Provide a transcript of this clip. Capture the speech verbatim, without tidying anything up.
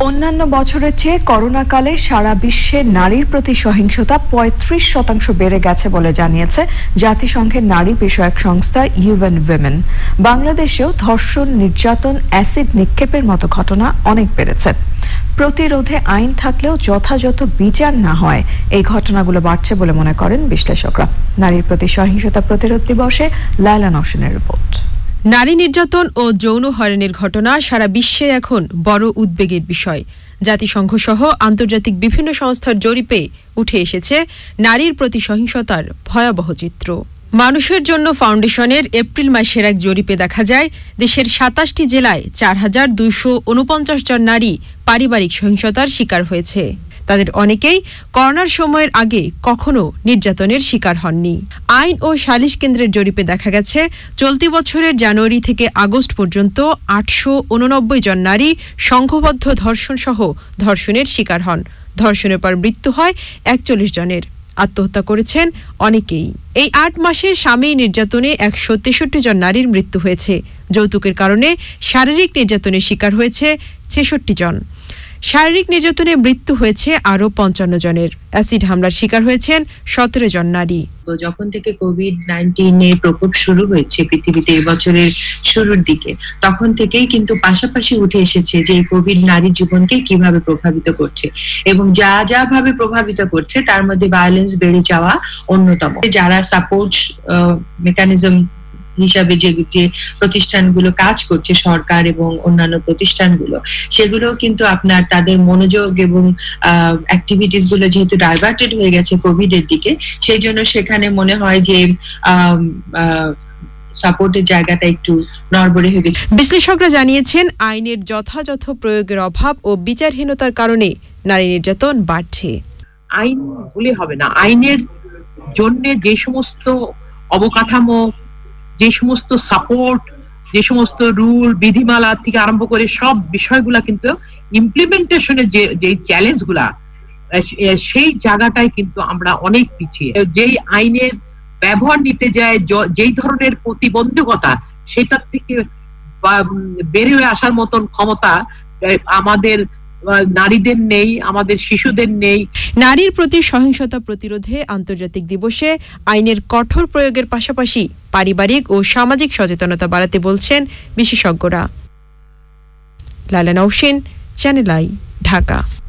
অন্যান্য বছরের চেয়ে করোনাকালে সারা বিশ্বে নারীর প্রতি সহিংসতা পঁয়ত্রিশ শতাংশ বেড়ে গেছে বলে জানিয়েছে জাতিসংঘের নারী বিষয়ক সংস্থা ইউএন উইমেন। বাংলাদেশেও ধর্ষণ, নির্যাতন, অ্যাসিড নিক্ষেপের মতো ঘটনা অনেক বেড়েছে। প্রতিরোধে আইন থাকলেও যথাযথ বিচার না হয় এই ঘটনাগুলো বাড়ছে বলে মনে করেন বিশ্লেষকরা। নারীর প্রতি সহিংসতা প্রতিরোধ দিবসে লায়লা নওশিনের রিপোর্ট। নারী নির্যাতন ও যৌন হয়রানির ঘটনা সারা বিশ্বে এখন বড় উদ্বেগের বিষয়। জাতিসংঘ সহ আন্তর্জাতিক বিভিন্ন সংস্থার জরিপে উঠে এসেছে নারীর প্রতি সহিংসতার ভয়াবহ চিত্র। মানুষের জন্য ফাউন্ডেশনের এপ্রিল মাসের এক জরিপে দেখা যায় দেশের সাতাশটি জেলায় চার হাজার দুইশো উনপঞ্চাশ জন নারী পারিবারিক সহিংসতার শিকার হয়েছে। তাদের অনেকেই করোনার সময়ের আগে কখনো নির্যাতনের শিকার হননি। আইন ও সালিশ কেন্দ্রের জরিপে দেখা গেছে চলতি বছরের জানুয়ারি থেকে আগস্ট পর্যন্ত আটশো উননব্বই জন নারী সংঘবদ্ধ ধর্ষণ সহ ধর্ষণের শিকার হন। ধর্ষণের পর মৃত্যু হয় একচল্লিশ জনের। আত্মহত্যা করেছেন অনেকেই। এই আট মাসে স্বামী নির্যাতনে একশো তেষট্টি জন নারীর মৃত্যু হয়েছে। যৌতুকের কারণে শারীরিক নির্যাতনের শিকার হয়েছে ছেষট্টি জন। শারীরিক নির্যাতনে মৃত্যু হয়েছে আরো পঞ্চান্ন জনের। অ্যাসিড হামলার শিকার হয়েছেন সতেরো জন নারী। যখন থেকে কোভিড নাইনটিন এর প্রকোপ শুরু হয়েছে পৃথিবীতে এবছরের শুরুর দিকে, তখন থেকেই কিন্তু পাশাপাশি উঠে এসেছে যে কোভিড নারীর জীবনকে কিভাবে প্রভাবিত করছে, এবং যা যা ভাবে প্রভাবিত করছে তার মধ্যে ভায়োলেন্স বেড়ে যাওয়া অন্যতম। যারা সাপোর্ট মেকানিজম হিসাবে যে যে প্রতিষ্ঠানগুলো কাজ করছে, সরকার এবং অন্যান্য প্রতিষ্ঠানগুলো, সেগুলো কিন্তু আপনার তাদের মনোযোগ এবং অ্যাক্টিভিটিস গুলো যেহেতু ডাইভার্টেড হয়ে গেছে কোভিড এর দিকে, সেই জন্য সেখানে মনে হয় যে সাপোর্টের জায়গাটা একটু নড়বড়ে হয়ে গেছে। বিশ্লেষকরা জানিয়েছেন আইনের যথাযথ প্রয়োগের অভাব ও বিচারহীনতার কারণে নারী নির্যাতন বাড়ছে। আইন বলে হবে না, আইনের জন্য যে সমস্ত অবকাঠামো, যে সমস্ত সাপোর্ট, যে সমস্ত রুল বিধিমালা থেকে আরম্ভ করে সব বিষয়গুলা কিন্তু ইমপ্লিমেন্টেশনের যে যে চ্যালেঞ্জগুলা, সেই জায়গাটাই কিন্তু আমরা অনেক পিছিয়ে। যেই আইনের ব্যবহার নিতে যায় যেই ধরনের প্রতিবন্ধকতা, সেটার থেকে বের হয়ে আসার মতন ক্ষমতা আমাদের নারীদের নেই, আমাদের শিশুদের নেই। নারীর প্রতি সহিংসতা প্রতিরোধে আন্তর্জাতিক দিবসে আইনের কঠোর প্রয়োগের পাশাপাশি পারিবারিক ও সামাজিক সচেতনতা বাড়াতে বলছেন বিশেষজ্ঞরা। Laila Naushin, channel I, Dhaka.